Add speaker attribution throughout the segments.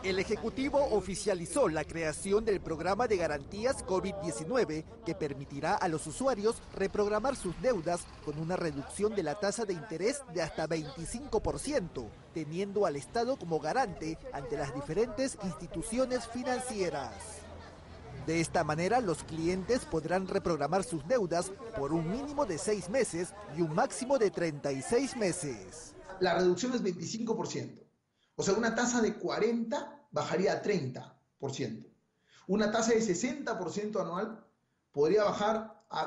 Speaker 1: El Ejecutivo oficializó la creación del programa de garantías COVID-19 que permitirá a los usuarios reprogramar sus deudas con una reducción de la tasa de interés de hasta 25%, teniendo al Estado como garante ante las diferentes instituciones financieras. De esta manera, los clientes podrán reprogramar sus deudas por un mínimo de 6 meses y un máximo de 36 meses.
Speaker 2: La reducción es 25%. O sea, una tasa de 40 bajaría a 30%. Una tasa de 60% anual podría bajar a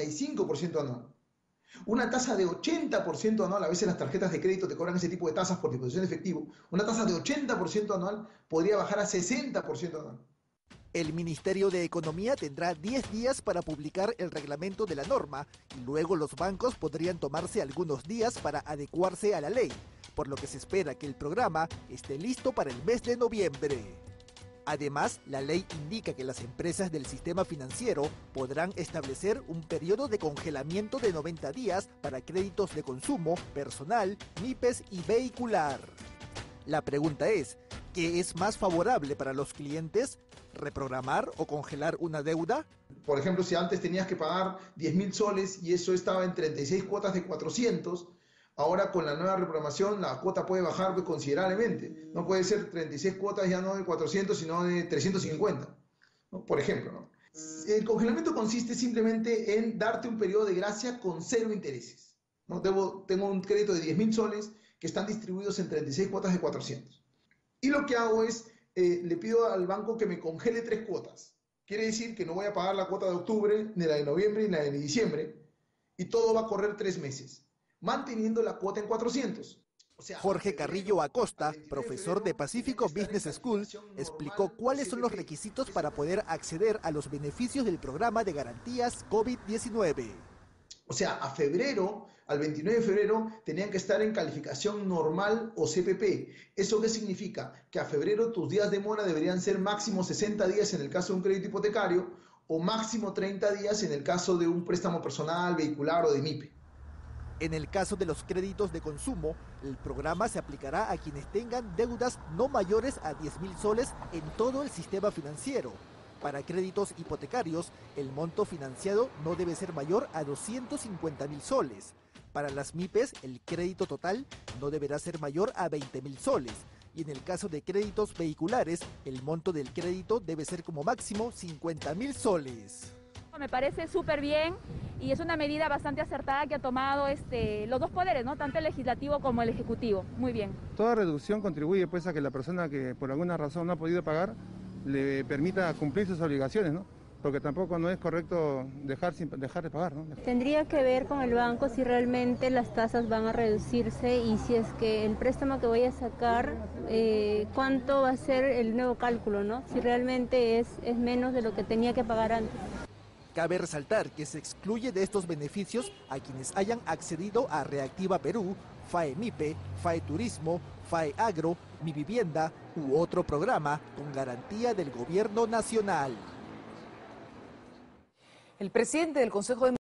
Speaker 2: 45% anual. Una tasa de 80% anual, a veces las tarjetas de crédito te cobran ese tipo de tasas por disposición de efectivo, una tasa de 80% anual podría bajar a 60% anual.
Speaker 1: El Ministerio de Economía tendrá 10 días para publicar el reglamento de la norma y luego los bancos podrían tomarse algunos días para adecuarse a la ley, por lo que se espera que el programa esté listo para el mes de noviembre. Además, la ley indica que las empresas del sistema financiero podrán establecer un periodo de congelamiento de 90 días para créditos de consumo, personal, MIPES y vehicular. La pregunta es, ¿qué es más favorable para los clientes? ¿Reprogramar o congelar una deuda?
Speaker 2: Por ejemplo, si antes tenías que pagar 10.000 soles y eso estaba en 36 cuotas de 400, ahora con la nueva reprogramación la cuota puede bajar considerablemente. No puede ser 36 cuotas ya no de 400, sino de 350, ¿no? Por ejemplo, ¿no? El congelamiento consiste simplemente en darte un periodo de gracia con 0 intereses, ¿no? Tengo un crédito de 10.000 soles que están distribuidos en 36 cuotas de 400. Y lo que hago es, le pido al banco que me congele 3 cuotas. Quiere decir que no voy a pagar la cuota de octubre, ni la de noviembre, ni la de diciembre, y todo va a correr 3 meses, manteniendo la cuota en 400.
Speaker 1: Jorge Carrillo Acosta, profesor de Pacífico Business School, explicó cuáles son los requisitos para poder acceder a los beneficios del programa de garantías COVID-19.
Speaker 2: O sea, a febrero, al 29 de febrero, tenían que estar en calificación normal o CPP. ¿Eso qué significa? Que a febrero tus días de mora deberían ser máximo 60 días en el caso de un crédito hipotecario o máximo 30 días en el caso de un préstamo personal, vehicular o de MIPE.
Speaker 1: En el caso de los créditos de consumo, el programa se aplicará a quienes tengan deudas no mayores a 10.000 soles en todo el sistema financiero. Para créditos hipotecarios, el monto financiado no debe ser mayor a 250.000 soles. Para las MIPES, el crédito total no deberá ser mayor a 20.000 soles. Y en el caso de créditos vehiculares, el monto del crédito debe ser como máximo 50.000 soles.
Speaker 3: Me parece súper bien y es una medida bastante acertada que ha tomado los dos poderes, ¿no? Tanto el legislativo como el ejecutivo. Muy bien.
Speaker 4: Toda reducción contribuye pues a que la persona que por alguna razón no ha podido pagar le permita cumplir sus obligaciones, ¿no? Porque tampoco no es correcto dejar de pagar, ¿no?
Speaker 5: Tendría que ver con el banco si realmente las tasas van a reducirse y si es que el préstamo que voy a sacar, cuánto va a ser el nuevo cálculo, ¿no? Si realmente es menos de lo que tenía que pagar antes.
Speaker 1: Cabe resaltar que se excluye de estos beneficios a quienes hayan accedido a Reactiva Perú, FAE MIPE, FAE Turismo, FAE Agro, Mi Vivienda u otro programa con garantía del gobierno nacional.
Speaker 6: El presidente del Consejo de